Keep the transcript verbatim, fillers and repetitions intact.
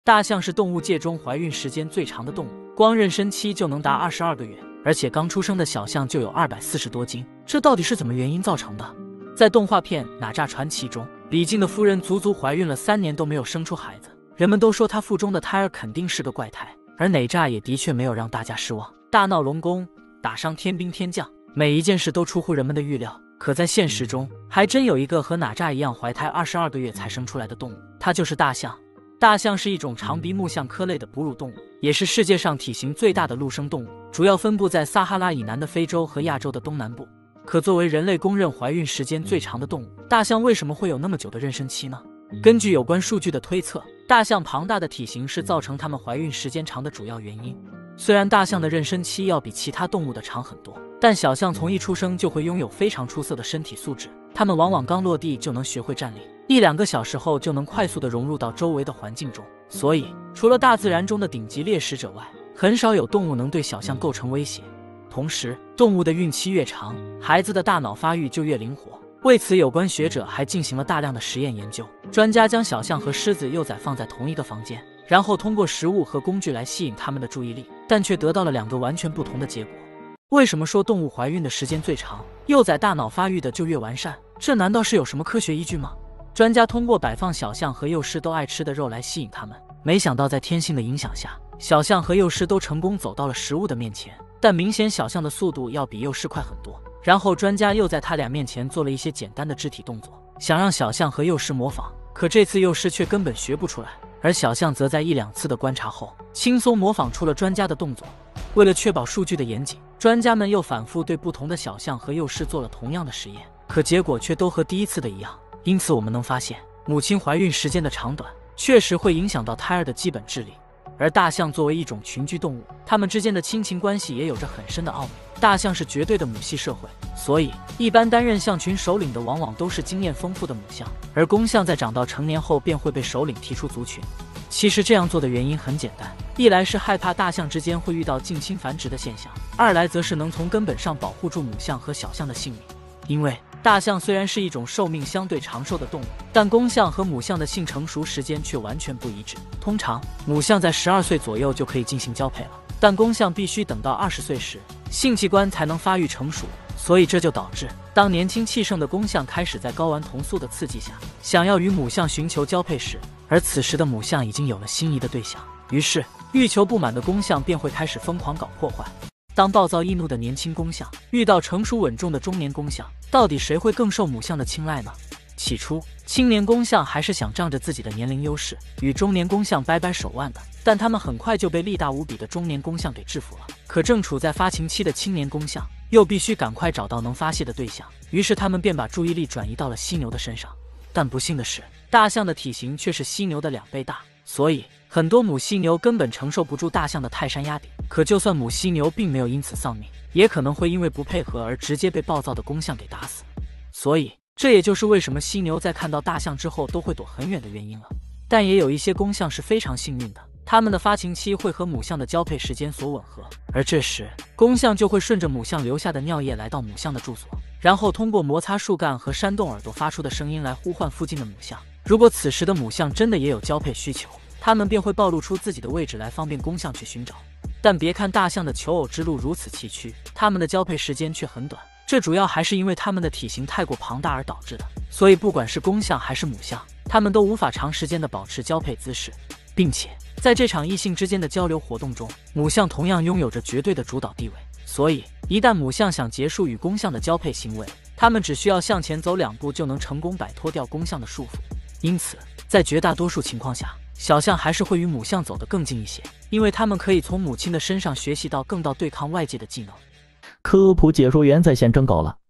大象是动物界中怀孕时间最长的动物，光妊娠期就能达二十二个月，而且刚出生的小象就有二百四十多斤，这到底是怎么原因造成的？在动画片《哪吒传奇》中，李靖的夫人足足怀孕了三年都没有生出孩子，人们都说她腹中的胎儿肯定是个怪胎，而哪吒也的确没有让大家失望，大闹龙宫，打伤天兵天将，每一件事都出乎人们的预料。可在现实中，还真有一个和哪吒一样怀胎二十二个月才生出来的动物，它就是大象。大象是一种长鼻目象科类的哺乳动物，也是世界上体型最大的陆生动物，主要分布在撒哈拉以南的非洲和亚洲的东南部。可作为人类公认怀孕时间最长的动物，大象为什么会有那么久的妊娠期呢？根据有关数据的推测，大象庞大的体型是造成它们怀孕时间长的主要原因。虽然大象的妊娠期要比其他动物的长很多，但小象从一出生就会拥有非常出色的身体素质，它们往往刚落地就能学会站立，一两个小时后就能快速地融入到周围的环境中。所以，除了大自然中的顶级猎食者外，很少有动物能对小象构成威胁。同时，动物的孕期越长，孩子的大脑发育就越灵活。为此，有关学者还进行了大量的实验研究。专家将小象和狮子幼崽放在同一个房间，然后通过食物和工具来吸引它们的注意力，但却得到了两个完全不同的结果。为什么说动物怀孕的时间最长，幼崽大脑发育的就越完善？这难道是有什么科学依据吗？专家通过摆放小象和幼狮都爱吃的肉来吸引它们，没想到在天性的影响下，小象和幼狮都成功走到了食物的面前，但明显小象的速度要比幼狮快很多。然后专家又在它俩面前做了一些简单的肢体动作，想让小象和幼狮模仿，可这次幼狮却根本学不出来，而小象则在一两次的观察后，轻松模仿出了专家的动作。为了确保数据的严谨，专家们又反复对不同的小象和幼狮做了同样的实验，可结果却都和第一次的一样。因此我们能发现，母亲怀孕时间的长短确实会影响到胎儿的基本智力。而大象作为一种群居动物，它们之间的亲情关系也有着很深的奥秘。大象是绝对的母系社会，所以一般担任象群首领的往往都是经验丰富的母象，而公象在长到成年后便会被首领提出族群。其实这样做的原因很简单，一来是害怕大象之间会遇到近亲繁殖的现象，二来则是能从根本上保护住母象和小象的性命。因为大象虽然是一种寿命相对长寿的动物，但公象和母象的性成熟时间却完全不一致。通常母象在十二岁左右就可以进行交配了，但公象必须等到二十岁时，性器官才能发育成熟。所以这就导致，当年轻气盛的公象开始在睾丸酮素的刺激下，想要与母象寻求交配时，而此时的母象已经有了心仪的对象，于是欲求不满的公象便会开始疯狂搞破坏。当暴躁易怒的年轻公象遇到成熟稳重的中年公象，到底谁会更受母象的青睐呢？起初，青年公象还是想仗着自己的年龄优势与中年公象掰掰手腕的，但他们很快就被力大无比的中年公象给制服了。可正处在发情期的青年公象又必须赶快找到能发泄的对象，于是他们便把注意力转移到了犀牛的身上。但不幸的是，大象的体型却是犀牛的两倍大，所以很多母犀牛根本承受不住大象的泰山压顶。可就算母犀牛并没有因此丧命，也可能会因为不配合而直接被暴躁的公象给打死。所以这也就是为什么犀牛在看到大象之后都会躲很远的原因了。但也有一些公象是非常幸运的，它们的发情期会和母象的交配时间所吻合，而这时公象就会顺着母象留下的尿液来到母象的住所，然后通过摩擦树干和扇动耳朵发出的声音来呼唤附近的母象。如果此时的母象真的也有交配需求，它们便会暴露出自己的位置来，方便公象去寻找。但别看大象的求偶之路如此崎岖，它们的交配时间却很短，这主要还是因为它们的体型太过庞大而导致的。所以不管是公象还是母象，它们都无法长时间的保持交配姿势，并且在这场异性之间的交流活动中，母象同样拥有着绝对的主导地位。所以一旦母象想结束与公象的交配行为，它们只需要向前走两步就能成功摆脱掉公象的束缚。因此在绝大多数情况下，小象还是会与母象走得更近一些，因为它们可以从母亲的身上学习到更到对抗外界的技能。 科普解说员在线征稿了，